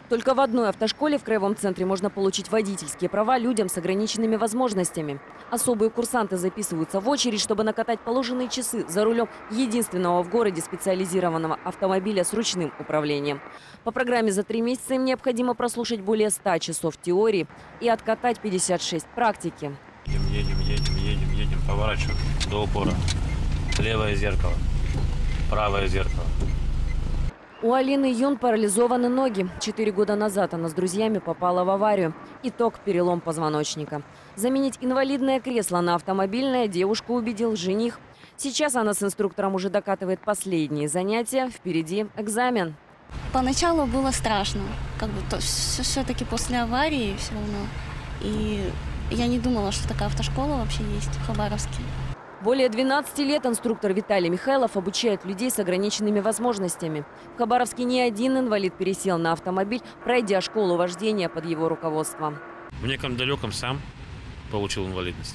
Только в одной автошколе в краевом центре можно получить водительские права людям с ограниченными возможностями. Особые курсанты записываются в очередь, чтобы накатать положенные часы за рулем единственного в городе специализированного автомобиля с ручным управлением. По программе за 3 месяца им необходимо прослушать более 100 часов теории и откатать 56 практики. Едем, поворачиваем до упора. Левое зеркало, правое зеркало. У Алины Юн парализованы ноги. 4 года назад она с друзьями попала в аварию. Итог – перелом позвоночника. Заменить инвалидное кресло на автомобильное девушку убедил жених. Сейчас она с инструктором уже докатывает последние занятия. Впереди экзамен. Поначалу было страшно, все-таки после аварии все равно. И я не думала, что такая автошкола вообще есть в Хабаровске. Более 12 лет инструктор Виталий Михайлов обучает людей с ограниченными возможностями. В Хабаровске ни один инвалид пересел на автомобиль, пройдя школу вождения под его руководством. В неком далеком сам получил инвалидность,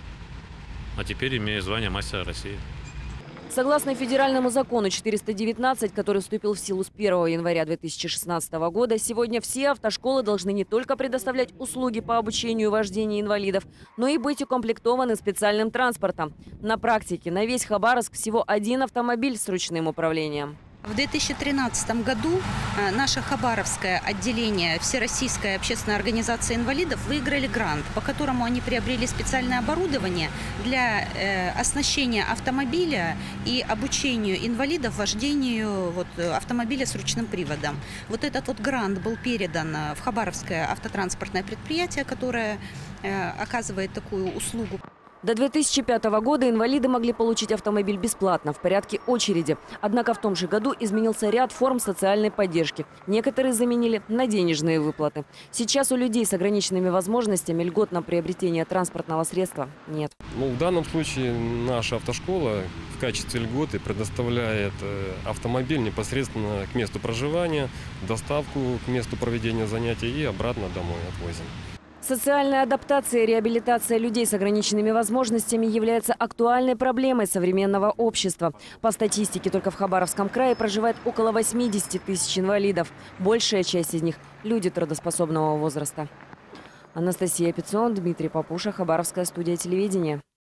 а теперь имею звание мастера России. Согласно федеральному закону 419, который вступил в силу с 1 января 2016 года, сегодня все автошколы должны не только предоставлять услуги по обучению вождения инвалидов, но и быть укомплектованы специальным транспортом. На практике на весь Хабаровск всего 1 автомобиль с ручным управлением. В 2013 году наше хабаровское отделение Всероссийской общественной организации инвалидов выиграли грант, по которому они приобрели специальное оборудование для оснащения автомобиля и обучению инвалидов вождению автомобиля с ручным приводом. Вот этот грант был передан в Хабаровское автотранспортное предприятие, которое оказывает такую услугу. До 2005 года инвалиды могли получить автомобиль бесплатно, в порядке очереди. Однако в том же году изменился ряд форм социальной поддержки. Некоторые заменили на денежные выплаты. Сейчас у людей с ограниченными возможностями льгот на приобретение транспортного средства нет. В данном случае наша автошкола в качестве льготы предоставляет автомобиль непосредственно к месту проживания, доставку к месту проведения занятий и обратно домой отвозим. Социальная адаптация и реабилитация людей с ограниченными возможностями является актуальной проблемой современного общества. По статистике, только в Хабаровском крае проживает около 80 тысяч инвалидов. Большая часть из них – люди трудоспособного возраста. Анастасия Пицион, Дмитрий Папуша, Хабаровская студия телевидения.